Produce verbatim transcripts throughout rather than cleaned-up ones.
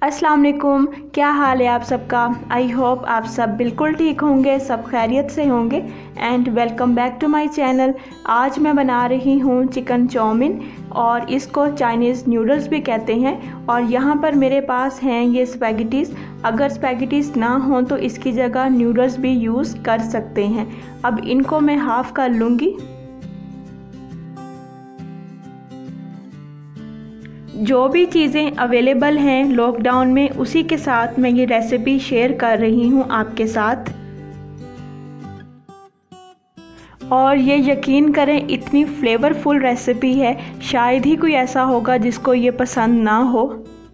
अस्सलाम वालेकुम, क्या हाल है आप सबका। आई होप आप सब बिल्कुल ठीक होंगे, सब खैरियत से होंगे। And welcome back to my channel. आज मैं बना रही हूँ चिकन चाउमीन और इसको चाइनीज़ नूडल्स भी कहते हैं। और यहाँ पर मेरे पास हैं ये स्पैगेटीज़। अगर स्पैगेटीज़ ना हो तो इसकी जगह नूडल्स भी यूज़ कर सकते हैं। अब इनको मैं हाफ़ कर लूँगी। जो भी चीज़ें अवेलेबल हैं लॉकडाउन में, उसी के साथ मैं ये रेसिपी शेयर कर रही हूँ आपके साथ। और ये यकीन करें, इतनी फ्लेवरफुल रेसिपी है, शायद ही कोई ऐसा होगा जिसको ये पसंद ना हो।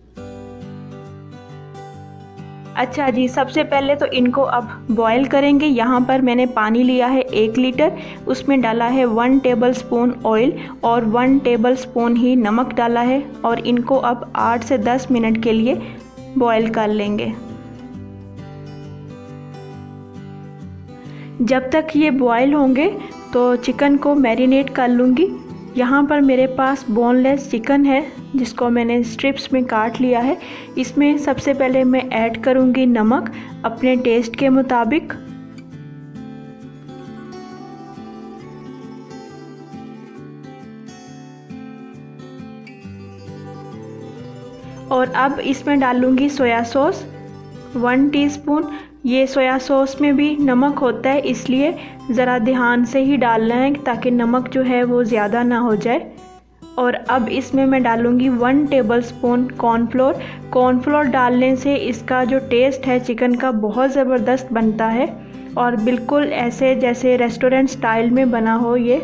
अच्छा जी, सबसे पहले तो इनको अब बॉईल करेंगे। यहाँ पर मैंने पानी लिया है एक लीटर, उसमें डाला है वन टेबलस्पून ऑयल और वन टेबलस्पून ही नमक डाला है। और इनको अब आठ से दस मिनट के लिए बॉईल कर लेंगे। जब तक ये बॉईल होंगे तो चिकन को मैरिनेट कर लूँगी। यहाँ पर मेरे पास बोनलेस चिकन है जिसको मैंने स्ट्रिप्स में काट लिया है। इसमें सबसे पहले मैं ऐड करूँगी नमक अपने टेस्ट के मुताबिक। और अब इसमें डालूँगी सोया सॉस वन टीस्पून। ये सोया सॉस में भी नमक होता है, इसलिए ज़रा ध्यान से ही डालना है ताकि नमक जो है वो ज़्यादा ना हो जाए। और अब इसमें मैं डालूँगी वन टेबलस्पून कॉर्नफ्लोर। कॉर्नफ्लोर डालने से इसका जो टेस्ट है चिकन का बहुत ज़बरदस्त बनता है और बिल्कुल ऐसे जैसे रेस्टोरेंट स्टाइल में बना हो ये।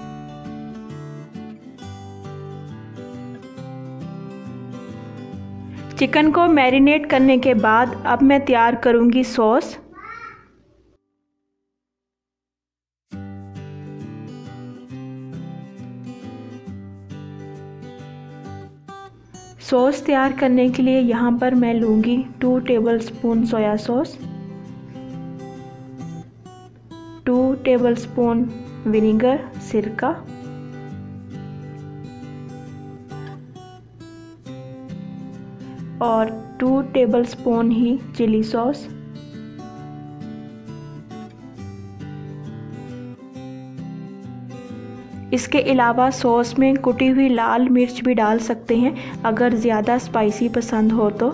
चिकन को मैरिनेट करने के बाद अब मैं तैयार करूँगी सॉस। सॉस तैयार करने के लिए यहाँ पर मैं लूँगी two tablespoon soya sauce, two tablespoon vinegar सिरका, और टू टेबलस्पून ही चिली सॉस। इसके अलावा सॉस में कुटी हुई लाल मिर्च भी डाल सकते हैं अगर ज़्यादा स्पाइसी पसंद हो तो।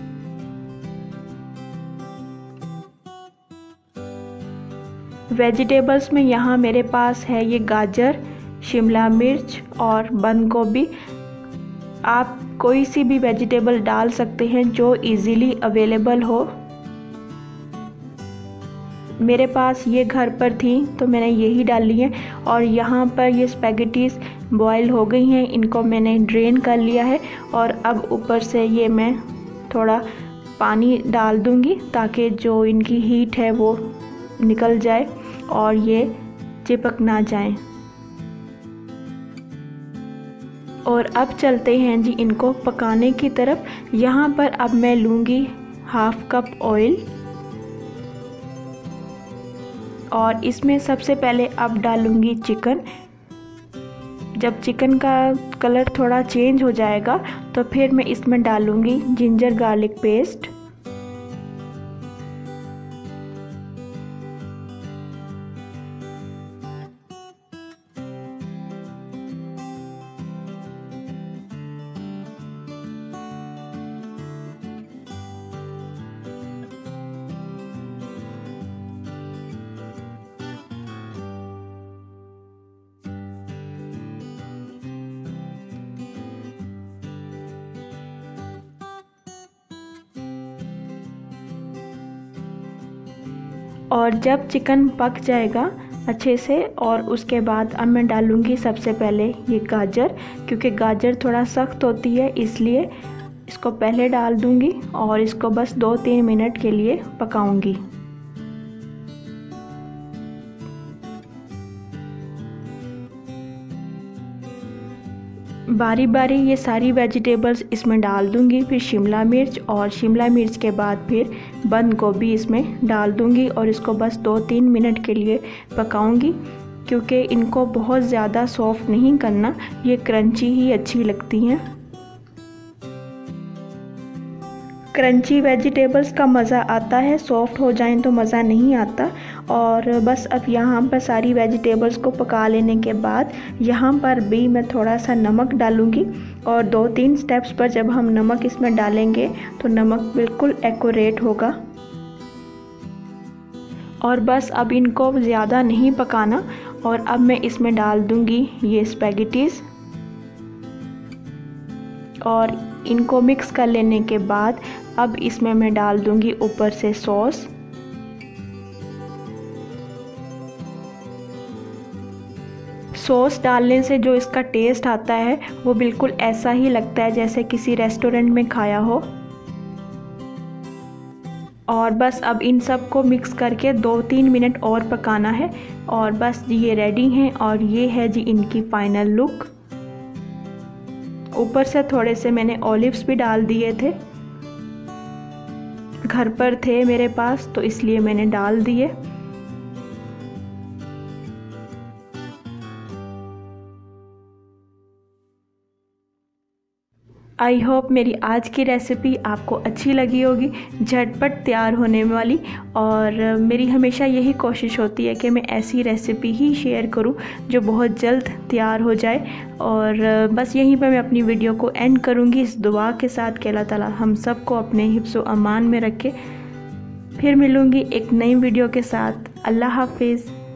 वेजिटेबल्स में यहाँ मेरे पास है ये गाजर, शिमला मिर्च और बंद गोभी। आप कोई सी भी वेजिटेबल डाल सकते हैं जो इजीली अवेलेबल हो। मेरे पास ये घर पर थी तो मैंने यही डाली है। और यहाँ पर ये स्पैगेटीज़ बॉईल हो गई हैं, इनको मैंने ड्रेन कर लिया है। और अब ऊपर से ये मैं थोड़ा पानी डाल दूँगी ताकि जो इनकी हीट है वो निकल जाए और ये चिपक ना जाए। और अब चलते हैं जी इनको पकाने की तरफ। यहाँ पर अब मैं लूँगी हाफ कप ऑयल और इसमें सबसे पहले अब डालूँगी चिकन। जब चिकन का कलर थोड़ा चेंज हो जाएगा तो फिर मैं इसमें डालूँगी जिंजर गार्लिक पेस्ट। और जब चिकन पक जाएगा अच्छे से और उसके बाद अब मैं डालूँगी सबसे पहले ये गाजर, क्योंकि गाजर थोड़ा सख्त होती है इसलिए इसको पहले डाल दूँगी और इसको बस दो तीन मिनट के लिए पकाऊँगी। बारी बारी ये सारी वेजिटेबल्स इसमें डाल दूंगी। फिर शिमला मिर्च और शिमला मिर्च के बाद फिर बंद गोभी इसमें डाल दूंगी और इसको बस दो तीन मिनट के लिए पकाऊंगी, क्योंकि इनको बहुत ज़्यादा सॉफ्ट नहीं करना, ये क्रंची ही अच्छी लगती हैं। क्रंची वेजिटेबल्स का मज़ा आता है, सॉफ्ट हो जाएं तो मज़ा नहीं आता। और बस अब यहाँ पर सारी वेजिटेबल्स को पका लेने के बाद यहाँ पर भी मैं थोड़ा सा नमक डालूँगी। और दो तीन स्टेप्स पर जब हम नमक इसमें डालेंगे तो नमक बिल्कुल एक्यूरेट होगा। और बस अब इनको ज़्यादा नहीं पकाना। और अब मैं इसमें डाल दूँगी ये स्पैगेटीज़ और इनको मिक्स कर लेने के बाद अब इसमें मैं डाल दूँगी ऊपर से सॉस। सॉस डालने से जो इसका टेस्ट आता है वो बिल्कुल ऐसा ही लगता है जैसे किसी रेस्टोरेंट में खाया हो। और बस अब इन सब को मिक्स करके दो तीन मिनट और पकाना है। और बस ये रेडी हैं और ये है जी इनकी फ़ाइनल लुक। ऊपर से थोड़े से मैंने ऑलिव्स भी डाल दिए थे, घर पर थे मेरे पास तो इसलिए मैंने डाल दिए। आई होप मेरी आज की रेसिपी आपको अच्छी लगी होगी, झटपट तैयार होने वाली। और मेरी हमेशा यही कोशिश होती है कि मैं ऐसी रेसिपी ही शेयर करूं जो बहुत जल्द तैयार हो जाए। और बस यहीं पर मैं अपनी वीडियो को एंड करूंगी इस दुआ के साथ कि अल्लाह ताला हम सबको अपने हिफ्ज़ व अमान में रखे। फिर मिलूंगी एक नई वीडियो के साथ। अल्लाह हाफिज़।